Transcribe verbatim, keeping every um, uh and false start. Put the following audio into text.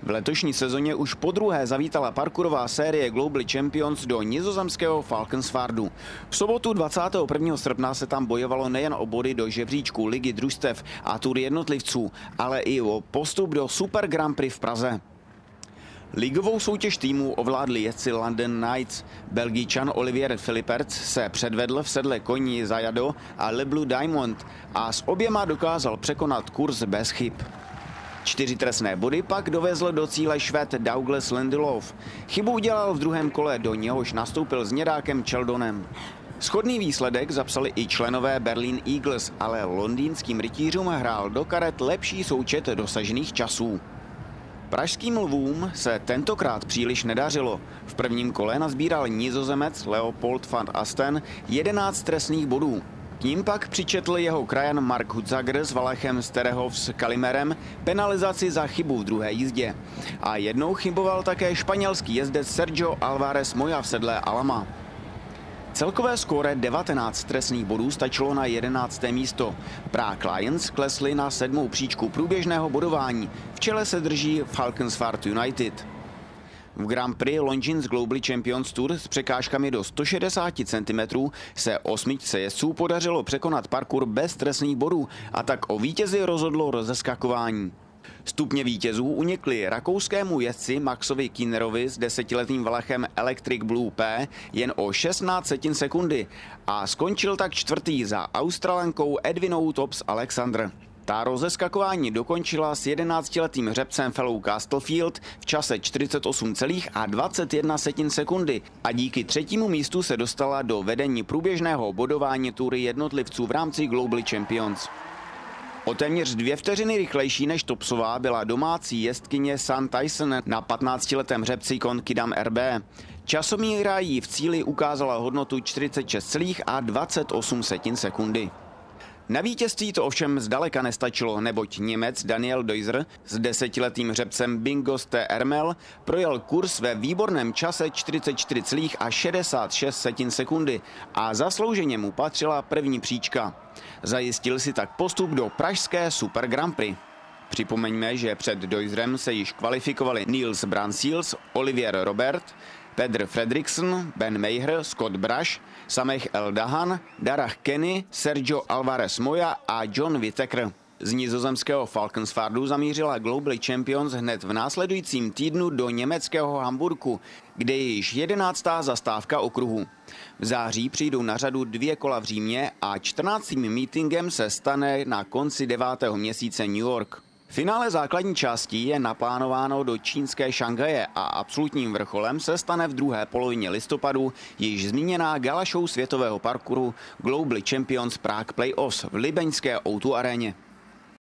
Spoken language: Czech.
V letošní sezóně už podruhé zavítala parkourová série Global Champions do nizozemského Valkenswaardu. V sobotu dvacátého prvního srpna se tam bojovalo nejen o body do žebříčku Ligy družstev a Tour jednotlivců, ale i o postup do Super Grand Prix v Praze. Ligovou soutěž týmů ovládli jezdci London Knights. Belgičan Olivier Philipperts se předvedl v sedle koní Zajado a Le Blue Diamond a s oběma dokázal překonat kurz bez chyb. Čtyři trestné body pak dovezl do cíle Švéd Douglas Lindelof. Chybu udělal v druhém kole, do něhož nastoupil s Nědákem Cheldonem. Shodný výsledek zapsali i členové Berlin Eagles, ale londýnským rytířům hrál do karet lepší součet dosažených časů. Pražským lvům se tentokrát příliš nedařilo. V prvním kole nazbíral Nizozemec Leopold van Asten jedenáct trestných bodů. K ním pak přičetl jeho krajan Mark Hudzager s Valachem Sterehov s Kalimerem penalizaci za chybu v druhé jízdě. A jednou chyboval také španělský jezdec Sergio Alvarez Moya v sedle Alama. Celkové skóre devatenáct trestných bodů stačilo na jedenácté místo. Prague Lions klesli na sedmou příčku průběžného bodování. V čele se drží Valkenswaard United. V Grand Prix Longines Global Champions Tour s překážkami do sto šedesát centimetrů se osmičce jezdců podařilo překonat parkour bez trestných bodů a tak o vítězi rozhodlo rozeskakování. Stupně vítězů unikly rakouskému jezdci Maxovi Kinnerovi s desetiletým Valachem Electric Blue P jen o šestnáct setin sekundy a skončil tak čtvrtý za Australankou Edvinou Tops Alexander. Ta rozeskakování dokončila s jedenáctiletým hřebcem Fellow Castlefield v čase čtyřicet osm celých dvacet jedna setin sekundy a díky třetímu místu se dostala do vedení průběžného bodování tury jednotlivců v rámci Global Champions. O téměř dvě vteřiny rychlejší než Topsová byla domácí jezdkyně Sun Tyson na patnáctiletém hřebci Kidam R B. Časomíra jí v cíli ukázala hodnotu čtyřicet šest celých dvacet osm setin sekundy. Na vítězství to ovšem zdaleka nestačilo, neboť Němec Daniel Deuser s desetiletým hřebcem Bingos T. Ermel projel kurz ve výborném čase čtyřicet čtyři celých šedesát šest setin sekundy a zaslouženě mu patřila první příčka. Zajistil si tak postup do pražské Super Grand Prix. Připomeňme, že před Deuserem se již kvalifikovali Niels Bransils, Olivier Robert, Peder Fredriksson, Ben Meijer, Scott Brash, Samech El Dahan, Darragh Kenny, Sergio Alvarez Moya a John Whittaker. Z nizozemského Valkenswaardu zamířila Global Champions hned v následujícím týdnu do německého Hamburku, kde je již jedenáctá zastávka okruhu. V září přijdou na řadu dvě kola v Římě a čtrnáctým meetingem se stane na konci devátého měsíce New York. Finále základní části je naplánováno do čínské Šanghaje a absolutním vrcholem se stane v druhé polovině listopadu již zmíněná gala show světového parkouru Global Champions Prague Playoffs v libeňské O dva aréně.